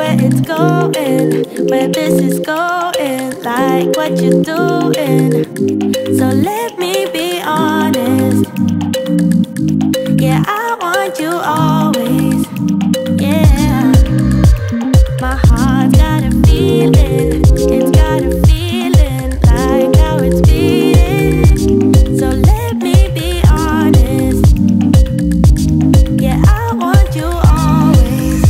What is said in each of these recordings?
where it's going, where this is going, like what you're doing. So let me be honest. Yeah, I want you always. Yeah, my heart's got a feeling. It's got a feeling like how it's beating. So let me be honest. Yeah, I want you always.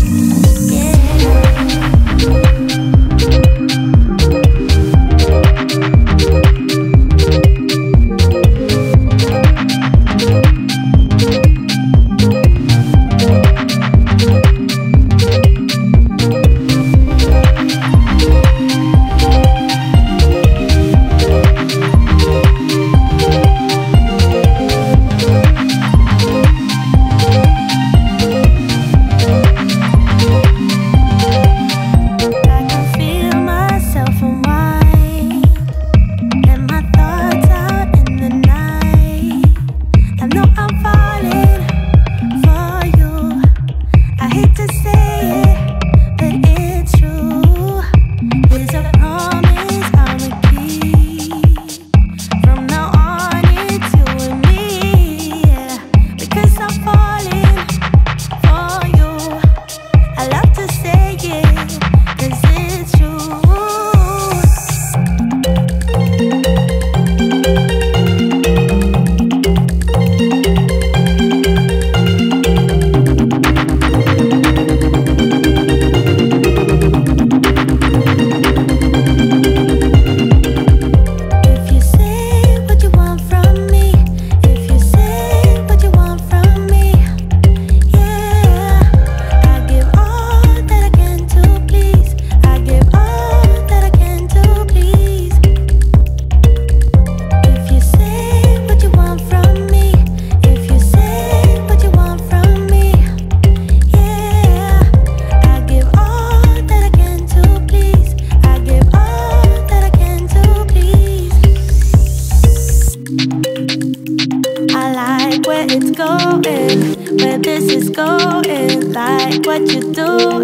Where it's going, where this is going, like what you're doing.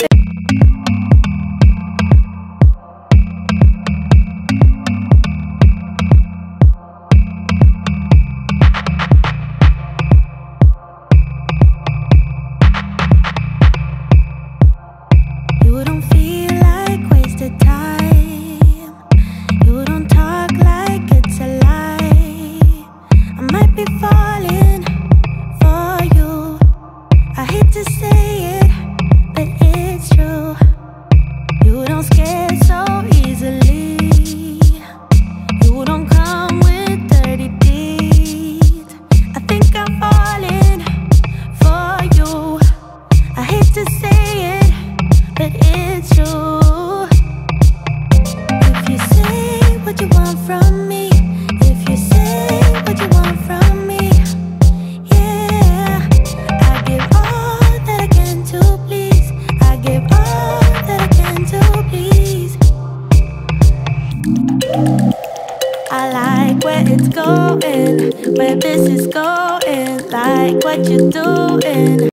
You don't feel like wasted time. You don't talk like it's a lie. I might be falling for you. I hate to say it, but it's true. You don't scare so easily. You don't come with dirty deeds. I think I'm falling for you. I hate to say it, but it's true. If you say what you want from me, if you say what you want from me, yeah, I give all that I can to please. I give all that I can to please. I like where it's going, where this is going, like what you're doing.